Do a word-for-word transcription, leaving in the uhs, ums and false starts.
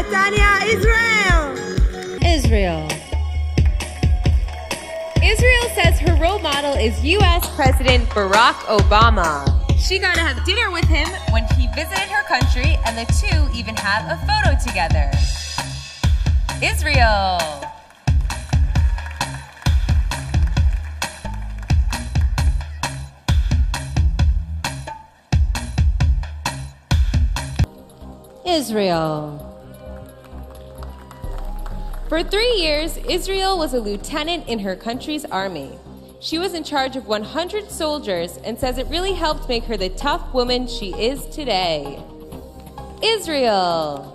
Tanya, Israel. Israel. Israel says her role model is U S President Barack Obama. She got to have dinner with him when he visited her country, and the two even have a photo together. Israel. Israel. For three years, Israel was a lieutenant in her country's army. She was in charge of one hundred soldiers and says it really helped make her the tough woman she is today. Israel.